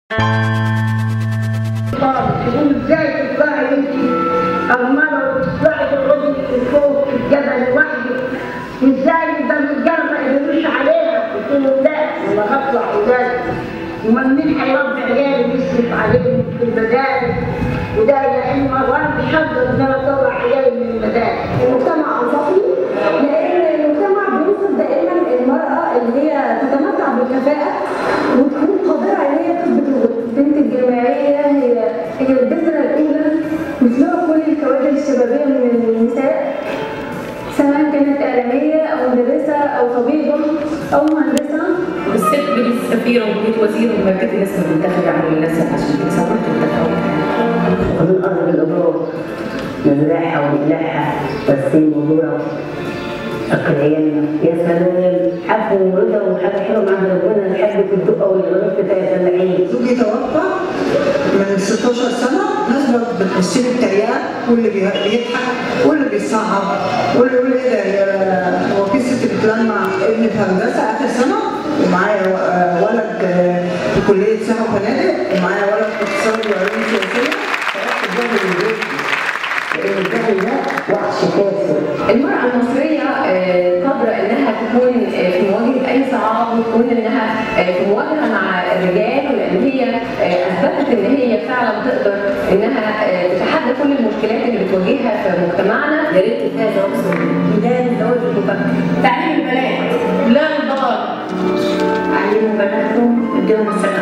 تقول ازاي تطلعي انت أرملة وتطلعي تقعدي فوق في الجبل لوحدك، ازاي ده الرجاله ما يقدروش عليها؟ قلت له لا انا هطلع ولادي، امال مين هيربي عيالي ويصرف عليهم في المدارس؟ وده يا اما وانا مش هقدر ان انا اطلع عيالي من المدارس. المجتمع انصافي لان المجتمع بيوصف دائما المراه اللي هي تتمتع بالكفاءه وتكون قادره ان هي تثبت البنت الجامعيه هي البذره الاولى مثلها كل الكوادر الشبابيه من النساء، سواء كانت اعلاميه او مدرسه او طبيبه او مهندسه. الست بقت سفيره وبقت وزيره وما بقت لسه بتنتخب على الناس عشان تكسب الانتخابات. ومن أرض الأبرار نزرعها ونقلعها بسيم وذرة أكل عيالنا. يا سلام حب ورضا وحاجة حلوة مع ربنا نحب في الدقة والغريب بتاع الفلاحين. زوجي توفى من 16 سنة، ناس بتبص لي بتريقة واللي بيضحك واللي بيصعب واللي يقول ايه ده هو في ست بتلمع ابني في هندسة آخر سنة ومعايا ولد في كلية سياحة وفنادق ومعايا ولد في اقتصاد وعلوم سياسية. الجهل ده وحش كافر. المرأة المصرية قادرة إنها تكون في مواجهة أي صعاب وتكون إنها في مواجهة مع الرجال، لأن هي أثبتت إن هي فعلا تقدر إنها تتحدى كل المشكلات اللي بتواجهها في مجتمعنا. يا ريت فيها زواج بداية الزواج المبكر. تعليم البنات لا للضرر. علموا بناتهم اديهم